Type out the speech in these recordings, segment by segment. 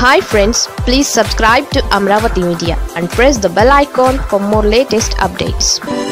Hi friends, please subscribe to Amaravathi Media and press the bell icon for more latest updates.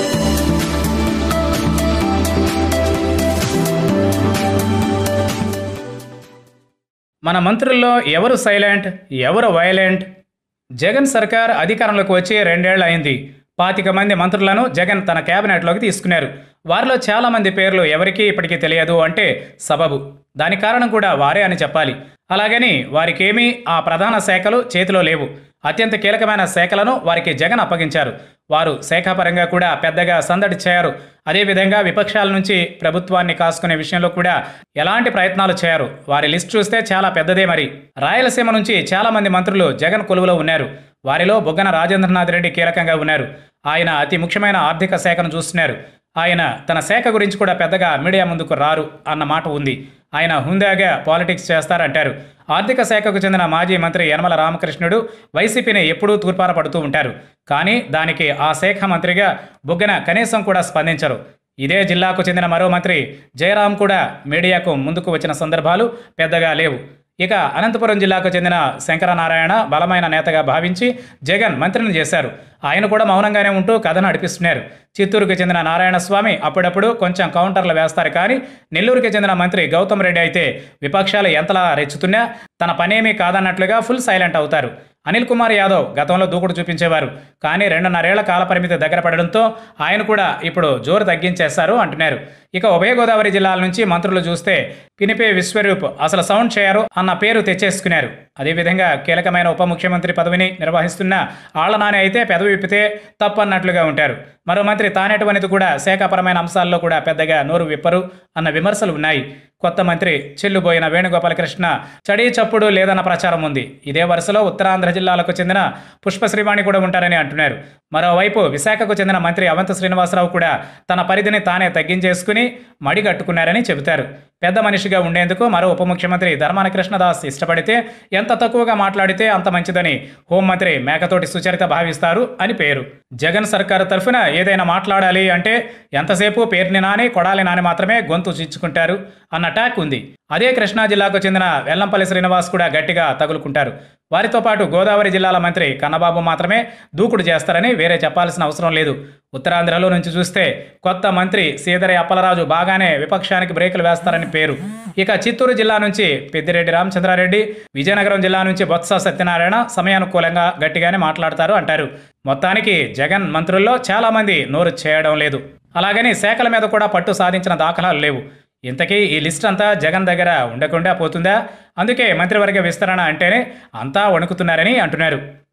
మన మంత్రుల్లో ఎవరు silent, ఎవరు violent? Jagan సర్కార్ అధికారంలోకి వచ్చి 2 ఏళ్లు అయింది. 25 మంది మంత్రులను జగన్ తన కేబినెట్లోకి తీసుకున్నారు. వారిలో చాలా మంది పేర్లు ఎవరికీ ఇప్పటికీ తెలియదు అంటే సబబు. దానికి కారణం కూడా వారే అని చెప్పాలి. అలాగని వారికేమీ ఆ ప్రధాన శాఖలు చేతిలో లేవు. అత్యంత కీలకమైన శాఖలను వారికి జగన్ అప్పగించారు. వారు శాఖాపరంగా కూడా పెద్దగా సందడి చేయరు. అదేవిధంగా విపక్షాల నుంచి ప్రభుత్వాన్ని కాసుకునే విషయంలో కూడా ఎలాంటి ప్రయత్నాలు చేయరు. వారి లిస్ట్ చూస్తే చాలా పెద్దదే. మరి రాయలసీమ నుంచి చాలా మంది మంత్రులు జగన్ కొలువులో ఉన్నారు. వారిలో బుగ్గన రాజేంద్రనాథ్ రెడ్డి కీలకంగా ఉన్నారు. ఆయన అతి ముఖ్యమైన ఆర్థిక శాఖను చూస్తున్నారు. ఆయన తన శాఖ గురించి కూడా పెద్దగా మీడియా ముందుకు రారు అన్న మాట ఉంది. ఆయన హుందాగా పాలిటిక్స్ చేస్తారంటారు. ఆర్థిక శాఖకు చెందిన మాజీ మంత్రి యనమల రామకృష్ణుడు వైసీపీని ఎప్పుడూ తూర్పార పడుతూ ఉంటారు. కానీ దానికి ఆ శాఖ మంత్రిగా బుగ్గన కనీసం కూడా స్పందించరు. ఇదే జిల్లాకు చెందిన మరో మంత్రి జయరాం కూడా మీడియాకు ముందుకు వచ్చిన సందర్భాలు పెద్దగా లేవు. ఇక అనంతపురం జిల్లాకు చెందిన శంకరనారాయణ బలమైన నేతగా భావించి జగన్ మంత్రిని చేశారు. ఆయన కూడా మౌనంగానే ఉంటూ కథను నడిపిస్తున్నారు. చిత్తూరుకు చెందిన నారాయణస్వామి అప్పుడప్పుడు కొంచెం కౌంటర్లు వేస్తారు. కానీ నెల్లూరుకి చెందిన మంత్రి గౌతమ్ రెడ్డి అయితే విపక్షాలు ఎంతలా రెచ్చుతున్నా తన పనేమీ కాదన్నట్లుగా ఫుల్ సైలెంట్ అవుతారు. అనిల్ కుమార్ యాదవ్ గతంలో దూకుడు చూపించేవారు. కానీ 2.5 ఏళ్ల కాలపరిమితి దగ్గర పడడంతో ఆయన కూడా ఇప్పుడు జోరు తగ్గించేశారు అంటున్నారు. ఇక ఉభయ గోదావరి జిల్లాల నుంచి మంత్రులు చూస్తే పినిపే విశ్వరూప్ అసలు సౌండ్ చేయరు అన్న పేరు తెచ్చేసుకున్నారు. అదేవిధంగా కీలకమైన ఉప ముఖ్యమంత్రి పదవిని నిర్వహిస్తున్న ఆళ్లనాని అయితే పెదవి విప్పితే తప్పన్నట్లుగా ఉంటారు. మరో మంత్రి తానేటి కూడా శాఖాపరమైన అంశాల్లో కూడా పెద్దగా నోరు విప్పరు అన్న విమర్శలు ఉన్నాయి. కొత్త మంత్రి చెల్లుబోయిన వేణుగోపాలకృష్ణ చడీ చప్పుడు లేదన్న ప్రచారం ఉంది. ఇదే వరుసలో ఉత్తరాంధ్ర జిల్లాలకు చెందిన పుష్పశ్రీవాణి కూడా ఉంటారని అంటున్నారు. మరోవైపు విశాఖకు చెందిన మంత్రి అవంతి శ్రీనివాసరావు కూడా తన పరిధిని తానే తగ్గించేసుకుని మడిగట్టుకున్నారని చెబుతారు. పెద్ద మనిషిగా ఉండేందుకు మరో ఉప ముఖ్యమంత్రి ధర్మాన కృష్ణదాస్ ఇష్టపడితే ఎంత తక్కువగా మాట్లాడితే అంత మంచిదని హోంమంత్రి మేకతోటి సుచరిత భావిస్తారు అని పేరు. జగన్ సర్కారు తరఫున ఏదైనా మాట్లాడాలి అంటే ఎంతసేపు పేర్ని నాని కొడాలి నాని మాత్రమే గొంతు చిచ్చుకుంటారు అన్న టాక్ ఉంది. అదే కృష్ణా జిల్లాకు చెందిన వెల్లంపల్లి శ్రీనివాస్ కూడా గట్టిగా తగులుకుంటారు. వారితో పాటు గోదావరి జిల్లాల మంత్రి కన్నబాబు మాత్రమే దూకుడు చేస్తారని వేరే చెప్పాల్సిన అవసరం లేదు. ఉత్తరాంధ్రలో నుంచి చూస్తే కొత్త మంత్రి సీదరి అప్పలరాజు బాగానే విపక్షానికి బ్రేకులు వేస్తారని పేరు. ఇక చిత్తూరు జిల్లా నుంచి పెద్దిరెడ్డి రామచంద్రారెడ్డి, విజయనగరం జిల్లా నుంచి బొత్స సత్యనారాయణ సమయానుకూలంగా గట్టిగానే మాట్లాడతారు అంటారు. మొత్తానికి జగన్ మంత్రుల్లో చాలా మంది నోరు చేయడం లేదు. అలాగని శాఖల మీద కూడా పట్టు సాధించిన దాఖలాలు లేవు. ఇంతకీ ఈ లిస్ట్ అంతా జగన్ దగ్గర ఉండకుండా పోతుందా? అందుకే మంత్రివర్గ విస్తరణ అంటేనే అంతా వణుకుతున్నారని అంటున్నారు.